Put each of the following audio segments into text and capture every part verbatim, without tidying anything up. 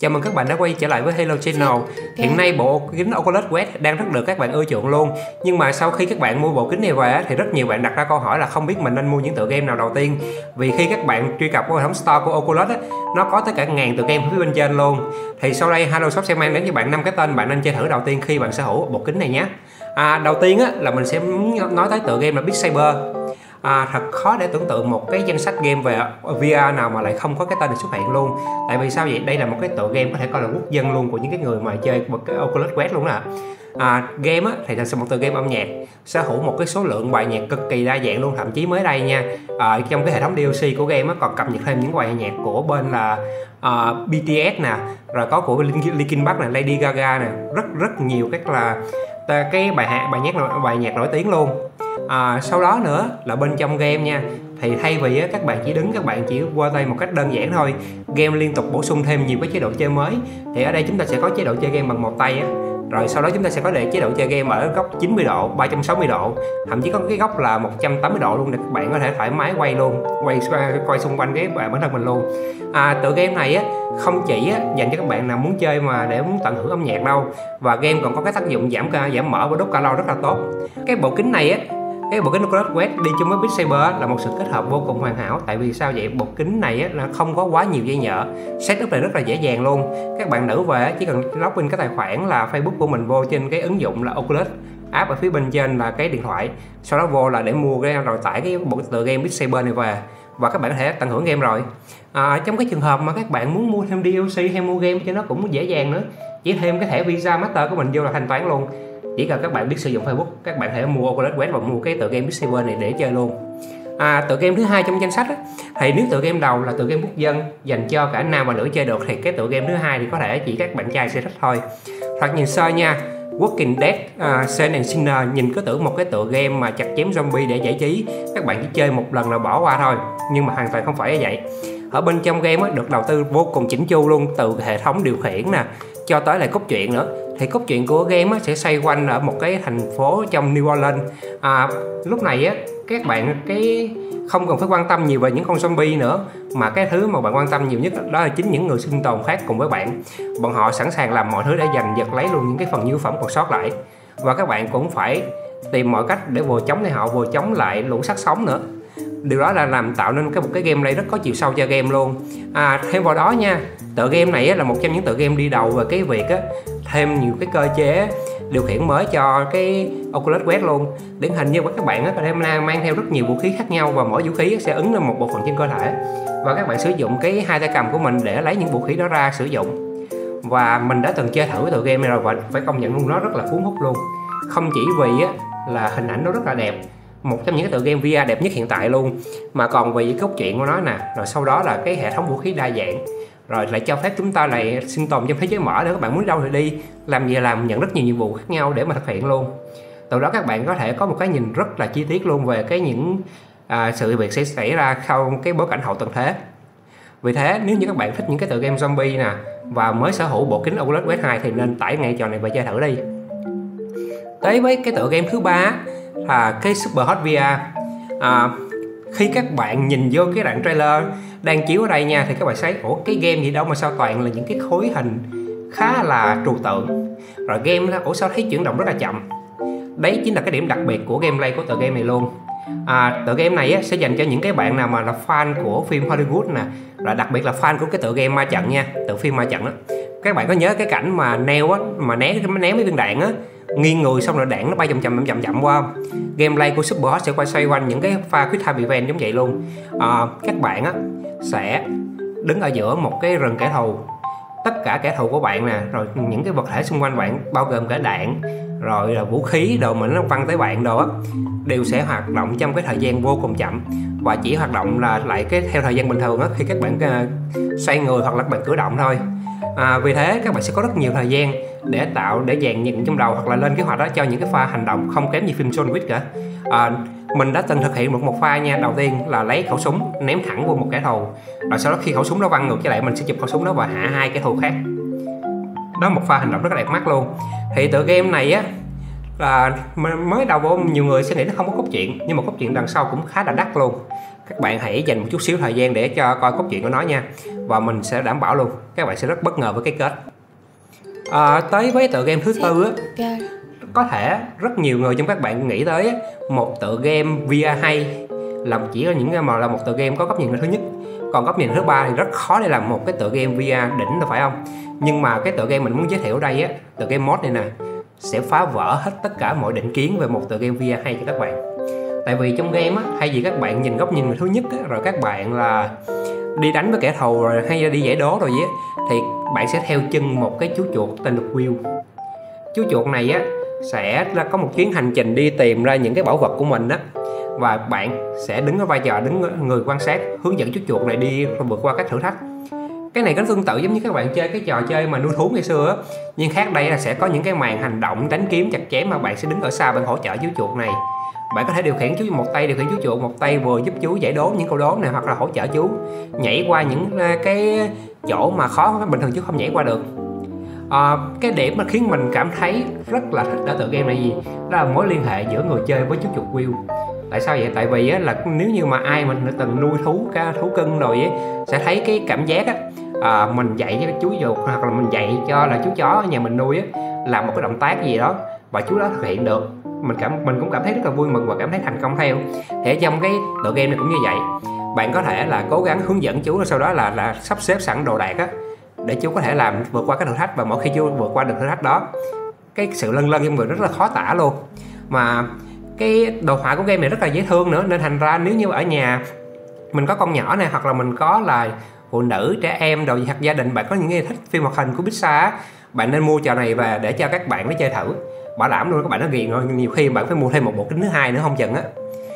Chào mừng các bạn đã quay trở lại với Hello Channel. Hiện nay bộ kính Oculus Quest đang rất được các bạn ưa chuộng luôn. Nhưng mà sau khi các bạn mua bộ kính này về thì rất nhiều bạn đặt ra câu hỏi là không biết mình nên mua những tựa game nào đầu tiên. Vì khi các bạn truy cập vào hệ thống store của Oculus á, nó có tới cả ngàn tựa game phía bên trên luôn. Thì sau đây Hello Shop sẽ mang đến cho bạn năm cái tên bạn nên chơi thử đầu tiên khi bạn sở hữu bộ kính này nhé. À, đầu tiên á, là mình sẽ nói tới tựa game là Beat Saber. À, thật khó để tưởng tượng một cái danh sách game về vê rờ nào mà lại không có cái tên này xuất hiện luôn. Tại vì sao vậy? Đây là một cái tựa game có thể coi là quốc dân luôn của những cái người mà chơi một cái Oculus Quest luôn nè. À, game á, thì là một tựa game âm nhạc sở hữu một cái số lượng bài nhạc cực kỳ đa dạng luôn. Thậm chí mới đây nha, à, trong cái hệ thống đê lờ xê của game á, còn cập nhật thêm những bài nhạc của bên là uh, bê tê ét nè, rồi có của Linkin Park nè, Lady Gaga nè, rất rất nhiều các là cái bài hát bài nhạc bài nhạc nổi tiếng luôn. À, sau đó nữa là bên trong game nha, thì thay vì á, các bạn chỉ đứng các bạn chỉ qua tay một cách đơn giản thôi, game liên tục bổ sung thêm nhiều cái chế độ chơi mới. Thì ở đây chúng ta sẽ có chế độ chơi game bằng một tay á, rồi sau đó chúng ta sẽ có để chế độ chơi game ở góc chín mươi độ, ba trăm sáu mươi độ, thậm chí có cái góc là một trăm tám mươi độ luôn để các bạn có thể thoải mái quay luôn, quay quay xung quanh cái bản thân mình luôn. À, tựa game này á không chỉ á, dành cho các bạn nào muốn chơi mà để muốn tận hưởng âm nhạc đâu, và game còn có cái tác dụng giảm ca giảm mỡ và đốt calo rất là tốt. Cái bộ kính này á, cái bộ kính Oculus Quest đi chung với Beat Saber là một sự kết hợp vô cùng hoàn hảo. Tại vì sao vậy? Bộ kính này á, là không có quá nhiều dây nhợ, setup này rất là dễ dàng luôn. Các bạn nữ về chỉ cần login cái tài khoản là Facebook của mình vô trên cái ứng dụng là Oculus app ở phía bên trên là cái điện thoại, sau đó vô là để mua cái rồi tải cái bộ tựa game Beat Saber này về và các bạn có thể tận hưởng game rồi. À, trong cái trường hợp mà các bạn muốn mua thêm đê lờ xê hay mua game cho nó cũng dễ dàng nữa, chỉ thêm cái thẻ Visa Master của mình vô là thanh toán luôn. Chỉ cần các bạn biết sử dụng Facebook, các bạn có thể mua Oculus Quest và mua cái tựa game Beat Saber này để chơi luôn. À, tựa game thứ hai trong danh sách á, thì nếu tựa game đầu là tựa game quốc dân dành cho cả nam và nữ chơi được, thì cái tựa game thứ hai thì có thể chỉ các bạn trai sẽ thích thôi. Thoạt nhìn sơ nha, Walking Dead, uh, Saints and Sinners nhìn cứ tưởng một cái tựa game mà chặt chém zombie để giải trí, các bạn chỉ chơi một lần là bỏ qua thôi, nhưng mà hoàn toàn không phải như vậy. Ở bên trong game á, được đầu tư vô cùng chỉnh chu luôn, từ hệ thống điều khiển nè cho tới là cốt truyện nữa. Thì cốt truyện của game á, sẽ xoay quanh ở một cái thành phố trong New Orleans. À, lúc này á, các bạn cái không cần phải quan tâm nhiều về những con zombie nữa, mà cái thứ mà bạn quan tâm nhiều nhất đó là chính những người sinh tồn khác cùng với bạn. Bọn họ sẵn sàng làm mọi thứ để giành giật lấy luôn những cái phần dư phẩm còn sót lại, và các bạn cũng phải tìm mọi cách để vừa chống lại họ vừa chống lại lũ xác sống nữa. Điều đó là làm tạo nên cái một cái game này rất có chiều sâu cho game luôn. À, thêm vào đó nha, tựa game này á, là một trong những tựa game đi đầu về cái việc á, thêm nhiều cái cơ chế điều khiển mới cho cái Oculus Quest luôn. Điển hình như các bạn á, có thể mang theo rất nhiều vũ khí khác nhau, và mỗi vũ khí sẽ ứng lên một bộ phận trên cơ thể, và các bạn sử dụng cái hai tay cầm của mình để lấy những vũ khí đó ra sử dụng. Và mình đã từng chơi thử tựa game này rồi và phải công nhận luôn, nó rất là cuốn hút luôn. Không chỉ vì á, là hình ảnh nó rất là đẹp, một trong những cái tựa game vê rờ đẹp nhất hiện tại luôn, mà còn vì cái cốt truyện của nó nè, rồi sau đó là cái hệ thống vũ khí đa dạng, rồi lại cho phép chúng ta lại sinh tồn trong thế giới mở, để các bạn muốn đâu thì đi, làm gì làm, nhận rất nhiều nhiệm vụ khác nhau để mà thực hiện luôn. Từ đó các bạn có thể có một cái nhìn rất là chi tiết luôn về cái những à, sự việc sẽ xảy ra sau cái bối cảnh hậu tận thế. Vì thế nếu như các bạn thích những cái tựa game zombie nè và mới sở hữu bộ kính Oculus Quest hai thì nên tải ngay trò này và chơi thử đi. Tới với cái tựa game thứ ba là cái Super Hot vê rờ. À, khi các bạn nhìn vô cái đoạn trailer đang chiếu ở đây nha, thì các bạn thấy ủa cái game gì đâu mà sao toàn là những cái khối hình khá là trừu tượng, rồi game là ủa sao thấy chuyển động rất là chậm. Đấy chính là cái điểm đặc biệt của gameplay của tựa game này luôn. À, tựa game này á, sẽ dành cho những cái bạn nào mà là fan của phim Hollywood nè, rồi đặc biệt là fan của cái tựa game ma trận nha, tựa phim ma trận á. Các bạn có nhớ cái cảnh mà Neo á, mà né ném mấy viên đạn á, nghiêng người xong rồi đạn nó bay chậm chậm chậm chậm qua. Gameplay của Super Hot sẽ quay xoay quanh những cái pha quick time event giống vậy luôn. À, các bạn á sẽ đứng ở giữa một cái rừng kẻ thù, tất cả kẻ thù của bạn nè, rồi những cái vật thể xung quanh bạn bao gồm cả đạn, rồi là vũ khí đồ mà nó văng tới bạn đồ á, đều sẽ hoạt động trong cái thời gian vô cùng chậm, và chỉ hoạt động là lại cái theo thời gian bình thường á, khi các bạn uh, xoay người hoặc là các bạn cử động thôi. À, vì thế các bạn sẽ có rất nhiều thời gian để tạo để dàn dựng trong đầu hoặc là lên kế hoạch đó cho những cái pha hành động không kém như phim John Wick cả. À, mình đã từng thực hiện được một pha nha. Đầu tiên là lấy khẩu súng ném thẳng vô một kẻ thù, rồi sau đó khi khẩu súng đó văng ngược trở lại, mình sẽ chụp khẩu súng đó và hạ hai kẻ thù khác. Đó một pha hành động rất là đẹp mắt luôn. Thì tựa game này á là mới đầu vô nhiều người sẽ nghĩ nó không có cốt truyện, nhưng mà cốt truyện đằng sau cũng khá là đắt luôn. Các bạn hãy dành một chút xíu thời gian để cho coi cốt truyện của nó nha. và mình sẽ đảm bảo luôn các bạn sẽ rất bất ngờ với cái kết. À, tới với tựa game thứ tư á, có thể rất nhiều người trong các bạn nghĩ tới á, một tựa game vê rờ hay là chỉ có những mà là một tựa game có góc nhìn thứ nhất, còn góc nhìn thứ ba thì rất khó để làm một cái tựa game vê rờ đỉnh đâu phải không? Nhưng mà cái tựa game mình muốn giới thiệu ở đây á, tựa game mod này nè, sẽ phá vỡ hết tất cả mọi định kiến về một tựa game vê rờ hay cho các bạn. Tại vì trong game á, thay vì các bạn nhìn góc nhìn thứ nhất á, rồi các bạn là đi đánh với kẻ thù rồi hay đi giải đố rồi gì á, thì bạn sẽ theo chân một cái chú chuột tên là Will. Chú chuột này á sẽ có một chuyến hành trình đi tìm ra những cái bảo vật của mình á, và bạn sẽ đứng ở vai trò đứng người quan sát, hướng dẫn chú chuột này đi vượt qua các thử thách. Cái này có tương tự giống như các bạn chơi cái trò chơi mà nuôi thú ngày xưa á, nhưng khác đây là sẽ có những cái màn hành động đánh kiếm chặt chém mà bạn sẽ đứng ở xa bạn hỗ trợ chú chuột này. Bạn có thể điều khiển chú một tay điều khiển chú chuột, một tay vừa giúp chú giải đố những câu đố này, hoặc là hỗ trợ chú nhảy qua những cái chỗ mà khó bình thường chú không nhảy qua được. À, cái điểm mà khiến mình cảm thấy rất là thích ở tựa game này gì đó là mối liên hệ giữa người chơi với chú chuột Will. Tại sao vậy? Tại vì á, là nếu như mà ai mình đã từng nuôi thú ca thú cưng rồi ấy, sẽ thấy cái cảm giác á, à, mình dạy cho chú chuột hoặc là mình dạy cho là chú chó ở nhà mình nuôi á, làm một cái động tác gì đó và chú đó thực hiện được, mình cảm mình cũng cảm thấy rất là vui mừng và cảm thấy thành công theo. Thì ở trong cái tựa game này cũng như vậy, bạn có thể là cố gắng hướng dẫn chú, sau đó là là sắp xếp sẵn đồ đạc á để chú có thể làm vượt qua cái thử thách, và mỗi khi chú vượt qua được thử thách đó, cái sự lân lân trong người rất là khó tả luôn. Mà cái đồ họa của game này rất là dễ thương nữa, nên thành ra nếu như ở nhà mình có con nhỏ này, hoặc là mình có là phụ nữ, trẻ em đồ gì, hoặc gia đình bạn có những người thích phim hoạt hình của Pixar, bạn nên mua trò này về để cho các bạn nó chơi thử. Bảo đảm luôn các bạn nó ghiền rồi, nhiều khi bạn phải mua thêm một bộ kính thứ hai nữa không chừng á.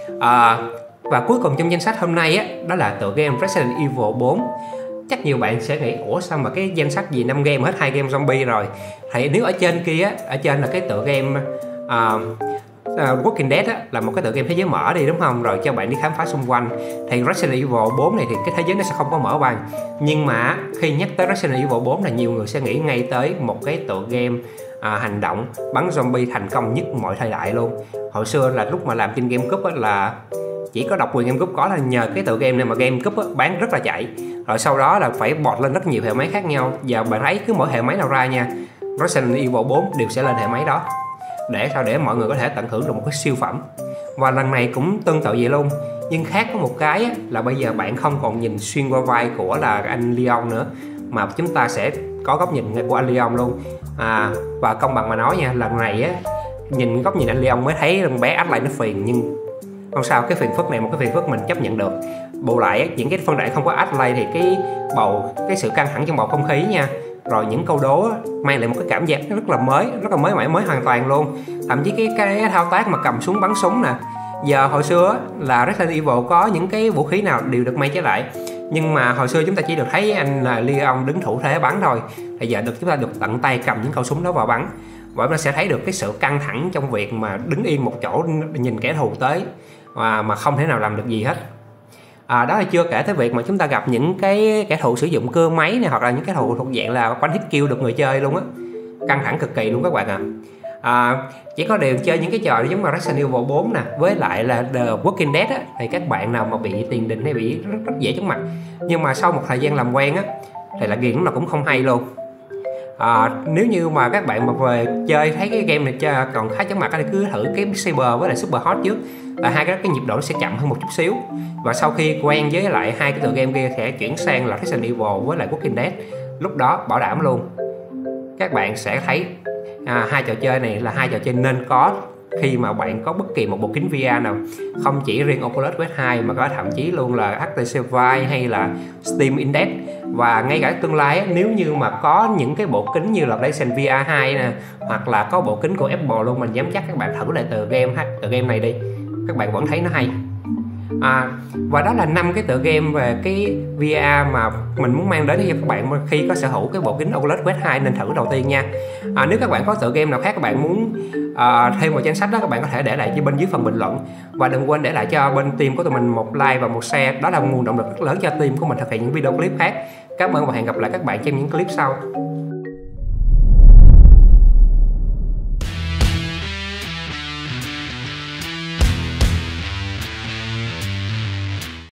À, và cuối cùng trong danh sách hôm nay á, đó là tựa game Resident Evil bốn. Chắc nhiều bạn sẽ nghĩ ủa sao mà cái danh sách gì năm game hết hai game zombie rồi. Thì nếu ở trên kia á, ở trên là cái tựa game uh, uh, Walking Dead á, là một cái tựa game thế giới mở đi đúng không, rồi cho bạn đi khám phá xung quanh. Thì Resident Evil bốn này thì cái thế giới nó sẽ không có mở bằng, nhưng mà khi nhắc tới Resident Evil bốn là nhiều người sẽ nghĩ ngay tới một cái tựa game À, hành động bắn zombie thành công nhất mọi thời đại luôn. Hồi xưa là lúc mà làm trên GameCube á, là chỉ có độc quyền GameCube có, là nhờ cái tựa game này mà GameCube á, bán rất là chạy. Rồi sau đó là phải bọt lên rất nhiều hệ máy khác nhau. Giờ bạn thấy cứ mỗi hệ máy nào ra nha, Resident Evil bốn đều sẽ lên hệ máy đó, để sao để mọi người có thể tận hưởng được một cái siêu phẩm. Và lần này cũng tương tự vậy luôn, nhưng khác có một cái á, là bây giờ bạn không còn nhìn xuyên qua vai của là anh Leon nữa, mà chúng ta sẽ có góc nhìn của anh Leon luôn. À, và công bằng mà nói nha, lần này á, nhìn góc nhìn anh Leon mới thấy con bé Ashley nó phiền, nhưng không sao, cái phiền phức này một cái phiền phức mình chấp nhận được. Bù lại á, những cái phân đoạn không có Ashley thì cái bầu cái sự căng thẳng trong bầu không khí nha, rồi những câu đố á, mang lại một cái cảm giác rất là mới, rất là mới mẻ, mới hoàn toàn luôn. Thậm chí cái cái thao tác mà cầm súng bắn súng nè, giờ hồi xưa á, là Resident Evil có những cái vũ khí nào đều được may trái lại, nhưng mà hồi xưa chúng ta chỉ được thấy anh là Leon đứng thủ thế bắn thôi. Bây giờ được chúng ta được tận tay cầm những khẩu súng đó vào bắn, và chúng ta sẽ thấy được cái sự căng thẳng trong việc mà đứng yên một chỗ nhìn kẻ thù tới và mà không thể nào làm được gì hết. À, đó là chưa kể tới việc mà chúng ta gặp những cái kẻ thù sử dụng cưa máy này, hoặc là những kẻ thù thuộc dạng là one hit kill được người chơi luôn á, căng thẳng cực kỳ luôn các bạn ạ. À. À, chỉ có điều chơi những cái trò giống như Resident Evil bốn nè, với lại là The Walking Dead á, thì các bạn nào mà bị tiền đình hay bị rất, rất dễ chóng mặt, nhưng mà sau một thời gian làm quen á thì là ghiền lúc nào cũng không hay luôn. À, nếu như mà các bạn mà về chơi thấy cái game này chơi còn khá chóng mặt thì cứ thử cái Saber với lại Super Hot trước, là hai cái cái nhịp độ nó sẽ chậm hơn một chút xíu, và sau khi quen với lại hai cái tựa game kia sẽ chuyển sang là Resident Evil với lại Walking Dead. Lúc đó bảo đảm luôn các bạn sẽ thấy à, hai trò chơi này là hai trò chơi nên có khi mà bạn có bất kỳ một bộ kính vê rờ nào, không chỉ riêng Oculus Quest hai mà có thậm chí luôn là hát tê xê Vive hay là Steam Index. Và ngay cả tương lai nếu như mà có những cái bộ kính như là PlayStation vê rờ hai nè, hoặc là có bộ kính của Apple luôn, mình dám chắc các bạn thử lại tựa game tựa game này đi, các bạn vẫn thấy nó hay. À, và đó là năm cái tựa game về cái vê rờ mà mình muốn mang đến cho các bạn khi có sở hữu cái bộ kính Oculus Quest hai nên thử đầu tiên nha. À, nếu các bạn có tựa game nào khác các bạn muốn à, thêm vào danh sách đó, các bạn có thể để lại dưới bên dưới phần bình luận, và đừng quên để lại cho bên team của tụi mình một like và một share, đó là nguồn động lực rất lớn cho team của mình thực hiện những video clip khác. Cảm ơn và hẹn gặp lại các bạn trong những clip sau.